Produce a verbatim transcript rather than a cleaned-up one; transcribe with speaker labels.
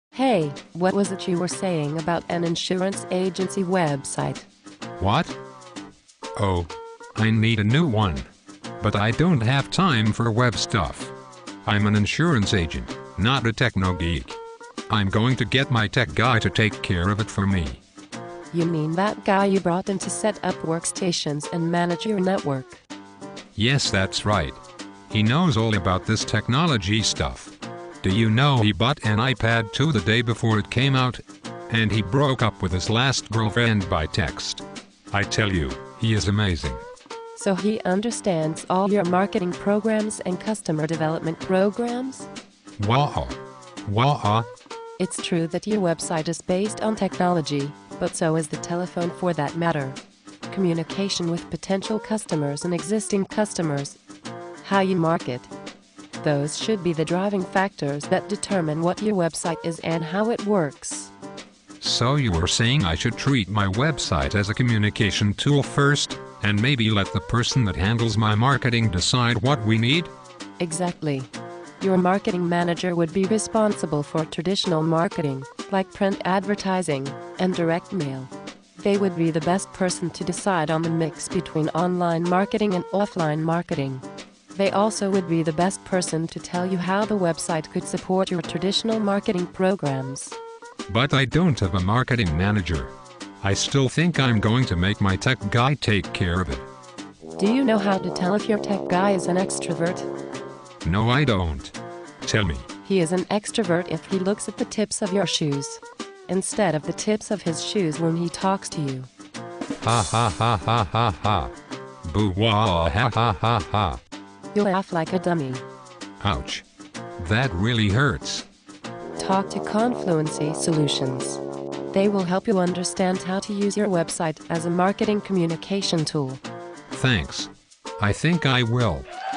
Speaker 1: Hey, what was it you were saying about an insurance agency website?
Speaker 2: What? Oh, I need a new one. But I don't have time for web stuff. I'm an insurance agent, not a techno geek. I'm going to get my tech guy to take care of it for me.
Speaker 1: You mean that guy you brought in to set up workstations and manage your network?
Speaker 2: Yes, that's right. He knows all about this technology stuff. Do you know he bought an iPad two the day before it came out? And he broke up with his last girlfriend by text. I tell you, he is amazing.
Speaker 1: So he understands all your marketing programs and customer development programs?
Speaker 2: Wow. Wow.
Speaker 1: It's true that your website is based on technology, but so is the telephone for that matter. Communication with potential customers and existing customers. How you market. Those should be the driving factors that determine what your website is and how it works.
Speaker 2: So you were saying I should treat my website as a communication tool first, and maybe let the person that handles my marketing decide what we need?
Speaker 1: Exactly. Your marketing manager would be responsible for traditional marketing, like print advertising and direct mail. They would be the best person to decide on the mix between online marketing and offline marketing. They also would be the best person to tell you how the website could support your traditional marketing programs.
Speaker 2: But I don't have a marketing manager. I still think I'm going to make my tech guy take care of it.
Speaker 1: Do you know how to tell if your tech guy is an extrovert?
Speaker 2: No, I don't. Tell me.
Speaker 1: He is an extrovert if he looks at the tips of your shoes, instead of the tips of his shoes when he talks to you.
Speaker 2: Ha ha ha ha ha ha. Boo-wah ha ha ha ha.
Speaker 1: You laugh like a dummy.
Speaker 2: Ouch. That really hurts.
Speaker 1: Talk to Confluency Solutions. They will help you understand how to use your website as a marketing communication tool.
Speaker 2: Thanks. I think I will.